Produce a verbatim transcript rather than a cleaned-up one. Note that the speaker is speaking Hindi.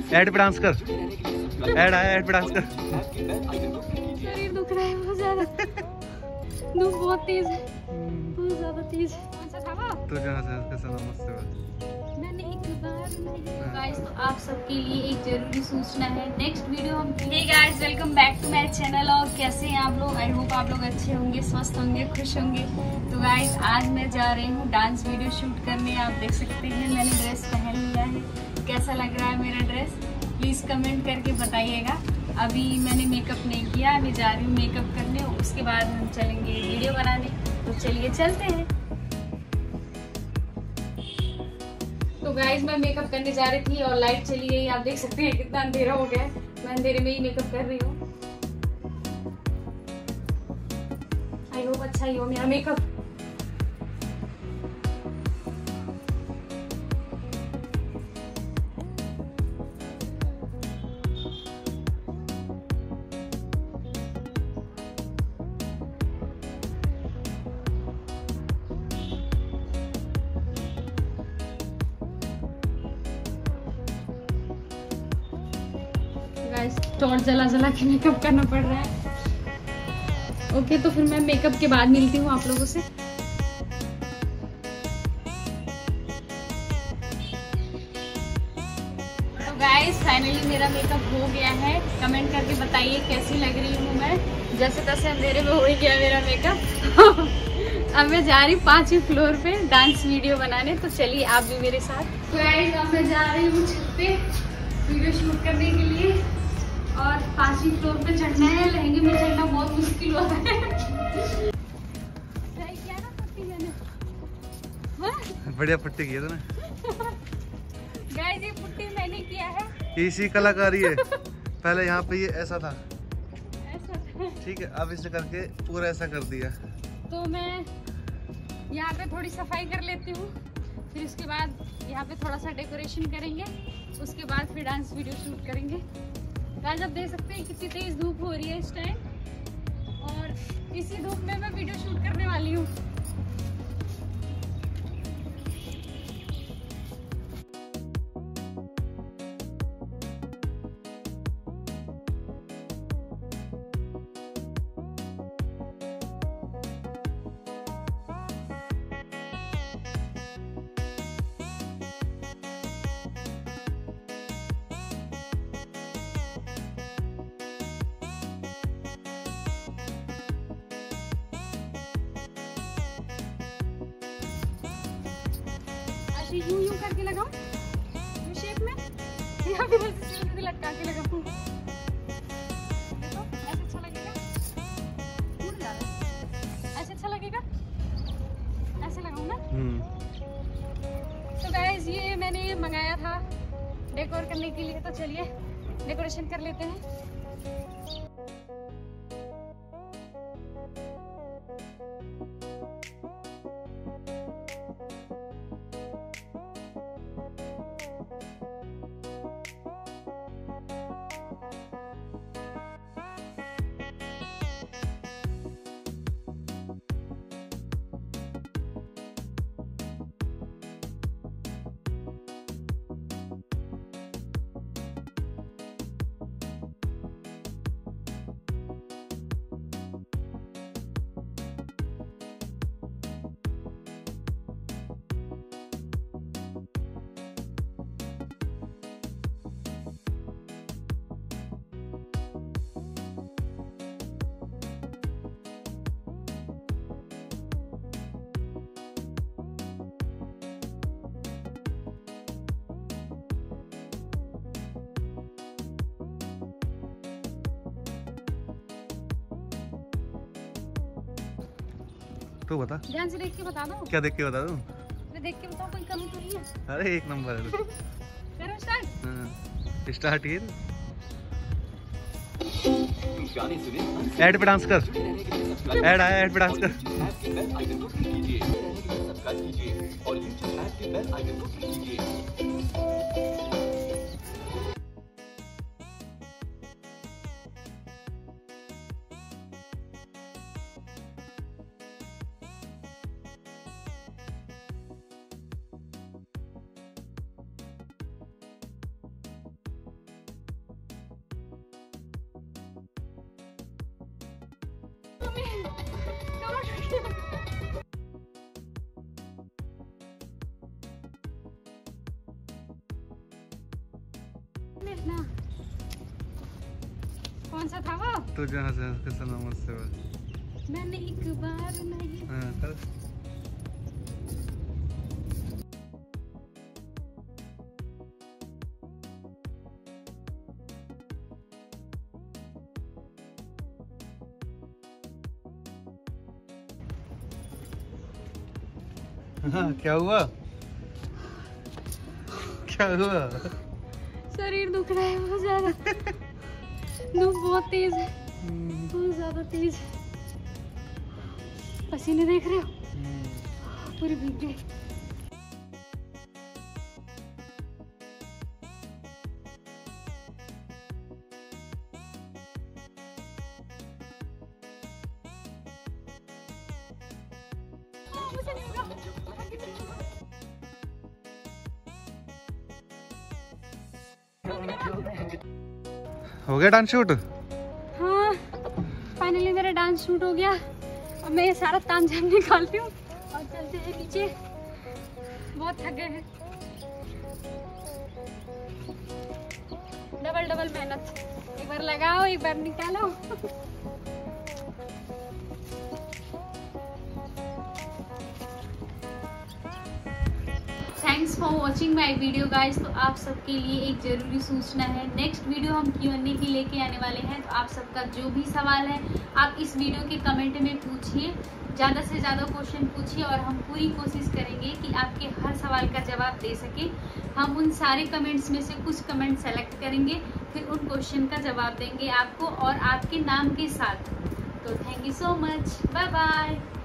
ऐड पे डांस कर, ऐड आया, ऐड पे डांस कर। शरीर दुख रहा है बहुत ज्यादा, धूप बहुत तेज है, बहुत ज्यादा तेज है। तो जहाँ से कैसा नमस्ते मैंने एक बार गाइस, तो आप सबके लिए एक जरूरी सूचना है, नेक्स्ट वीडियो हम hey guys welcome back to my channel. और कैसे हैं आप लोग? आई होप आप लोग अच्छे होंगे, स्वस्थ होंगे, खुश होंगे। तो गाइस आज मैं जा रही हूँ डांस वीडियो शूट करने। आप देख सकते हैं मैंने ड्रेस पहन लिया है। कैसा लग रहा है मेरा ड्रेस? प्लीज कमेंट करके बताइएगा। अभी मैंने मेकअप नहीं किया, अभी जा रही हूँ मेकअप करने, उसके बाद हम चलेंगे वीडियो बनाने। तो चलिए चलते हैं। तो गाइस मैं मेकअप करने जा रही थी और लाइट चली गई। आप देख सकते हैं कितना अंधेरा हो गया है। मैं अंधेरे में ही मेकअप कर रही हूँ। आई होप अच्छा ही हो मेरा मेकअप। टॉर्च जला जला के मेकअप करना पड़ रहा है। ओके तो फिर मैं मेकअप के बाद मिलती हूँ आप लोगों से। तो गाइस फाइनली मेरा मेकअप हो गया है। कमेंट करके बताइए कैसी लग रही हूँ मैं। जैसे तैसे अंधेरे में हो ही गया मेरा मेकअप। अब मैं जा रही हूँ पांचवी फ्लोर पे डांस वीडियो बनाने। तो चलिए आप भी मेरे साथ। तो गाइस अब मैं जा रही हूँ छत पे वीडियो शूट करने के लिए। और पांचवी फ्लोर पे चढ़ना है। लहंगे में चढ़ना बहुत मुश्किल होता है। क्या ना पट्टी मैंने बढ़िया पट्टी किया तूने। गाइस ये पट्टी मैंने किया है। इसी कलाकारी है। पहले यहाँ पे ये ऐसा था, ऐसा था। ठीक है, अब इसे करके पूरा ऐसा कर दिया। तो मैं यहाँ पे थोड़ी सफाई कर लेती हूँ, फिर उसके बाद यहाँ पे थोड़ा सा डेकोरेशन करेंगे, उसके बाद फिर डांस वीडियो शूट करेंगे। आज आप देख सकते हैं कितनी तेज धूप हो रही है इस टाइम, और इसी धूप में मैं वीडियो शूट करने वाली हूँ। यूं यूं करके लगाऊं यू शेप में, या फिर ऐसे सीधे लटका के लगाऊं? देखो ऐसे अच्छा लगेगा, टूट जा रहा है। ऐसे अच्छा लगेगा, ऐसे लगाऊं ना। तो गाइस ये मैंने मंगाया था डेकोर करने के लिए। तो चलिए डेकोरेशन कर लेते हैं। तो बता, ध्यान से देख के बता दो। क्या देख के बता दूं? मैं देख के बताओ, कोई कमी तो नहीं है? अरे एक नंबर है। करो स्टार्ट। हाँ स्टार्ट ही। ऐड पे डांस कर, ऐड आया, ऐड पे डांस कर। कौन सा था वो? तो जहाँ से हंस के सुना मुझसे बस। मैंने एक बार नहीं। हाँ कर। हाँ क्या हुआ? क्या हुआ? शरीर दुख रहा है बहुत ज्यादा। धूप बहुत तेज है, बहुत ज्यादा तेज। पसीने देख रहे हो? पूरी भीग गई। हो गया डांस शूट? हाँ फाइनली मेरा डांस शूट हो गया। अब मैं ये सारा तामझाम निकालती हूँ और चलते हैं नीचे। बहुत थक गए हैं। डबल डबल मेहनत, एक बार लगाओ एक बार निकालो। Thanks for watching my video guys. तो आप सबके लिए एक जरूरी सूचना है, नेक्स्ट वीडियो हम क्यू एंड ए की लेके आने वाले हैं। तो आप सबका जो भी सवाल है आप इस वीडियो के कमेंट में पूछिए, ज़्यादा से ज़्यादा क्वेश्चन पूछिए और हम पूरी कोशिश करेंगे कि आपके हर सवाल का जवाब दे सके। हम उन सारे कमेंट्स में से कुछ कमेंट सेलेक्ट करेंगे, फिर उन क्वेश्चन का जवाब देंगे आपको और आपके नाम के साथ। तो thank you so much, bye bye.